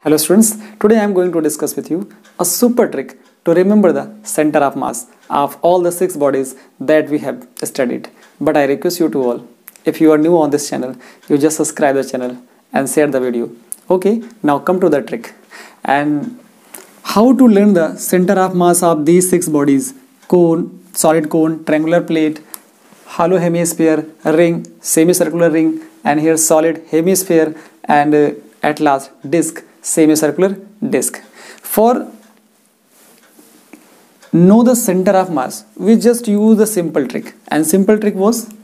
Hello students, today I am going to discuss with you a super trick to remember the center of mass of all the 6 bodies that we have studied. But I request you to all, if you are new on this channel, you just subscribe the channel and share the video. Okay, now come to the trick. And how to learn the center of mass of these 6 bodies: cone, solid cone, triangular plate, hollow hemisphere, ring, semicircular ring, and here solid hemisphere, and at last disc, semicircular disc. For know the center of mass, we just use the simple trick, and simple trick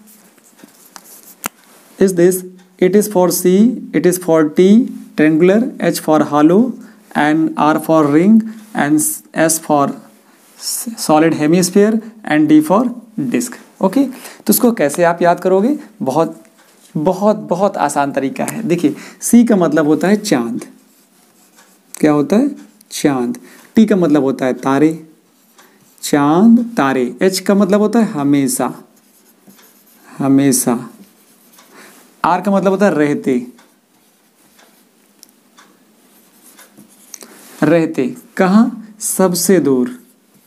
is this: it is for C, it is for T, triangular, H for hollow, and R for ring, and S for solid hemisphere, and D for disc. Okay, तो इसको कैसे आप याद करोगे? बहुत बहुत बहुत आसान तरीका है. देखिए, सी का मतलब होता है चांद. क्या होता है? चांद. टी का मतलब होता है तारे, चांद तारे. एच का मतलब होता है हमेशा, हमेशा. आर का मतलब होता है रहते, रहते. कहाँ? सबसे दूर,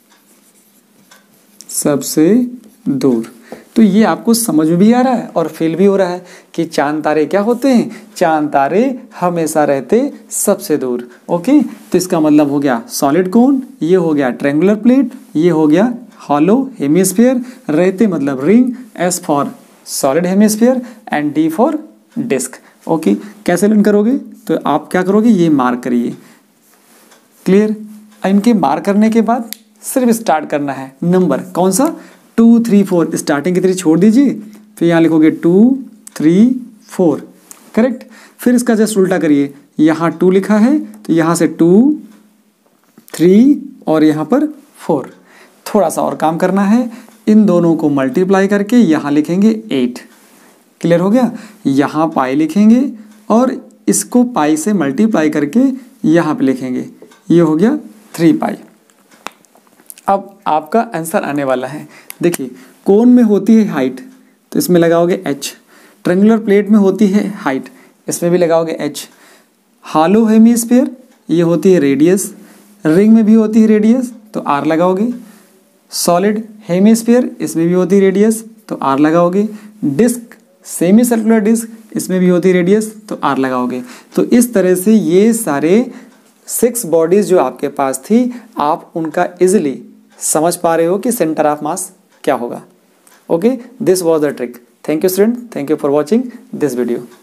सबसे दूर. तो ये आपको समझ में भी आ रहा है और फील भी हो रहा है कि चांद तारे क्या होते हैं? चांद तारे हमेशा रहते सबसे दूर. ओके, तो इसका मतलब हो गया सॉलिड कोन, ये हो गया ट्रायंगुलर प्लेट, ये हो गया हॉलो हेमिस्फीयर, रहते मतलब ring, S for solid hemisphere, and D for disc. Okay, कैसे लर्न करोगे? तो आप क्या करोगे? ये मार्क करिए. क्लियर? इनके मार्क करने के बाद सिर्फ स्टार्ट करना है. नंबर कौन सा? 2, 3, 4. स्टार्टिंग की तरह छोड़ दीजिए, फिर यहाँ लिखोगे 2, 3, 4. करेक्ट. फिर इसका जस्ट उल्टा करिए. यहाँ 2 लिखा है तो यहाँ से 2, 3 और यहाँ पर 4. थोड़ा सा और काम करना है. इन दोनों को मल्टीप्लाई करके यहाँ लिखेंगे 8. क्लियर हो गया? यहाँ पाई लिखेंगे और इसको पाई से मल्टीप्लाई करके यहाँ पे लिखेंगे. ये हो गया 3 पाई. अब आपका आंसर आने वाला है. देखिए, कोन में होती है हाइट, तो इसमें लगाओगे h. ट्रायंगुलर प्लेट में होती है हाइट, इसमें भी लगाओगे h. हॉलो हेमिस्फीयर, ये होती है रेडियस. रिंग में भी होती है रेडियस, तो r लगाओगे. सॉलिड हेमिस्फीयर, इसमें भी होती है रेडियस, तो r लगाओगे. डिस्क, सेमी सर्कुलर डिस्क, इसमें भी होती है रेडियस, तो r लगाओगे. तो इस तरह से ये सारे 6 बॉडीज जो आपके पास थी, आप उनका इजिली समझ पा रहे हो कि सेंटर ऑफ मास क्या होगा. Okay, this was the trick. Thank you student, thank you for watching this video.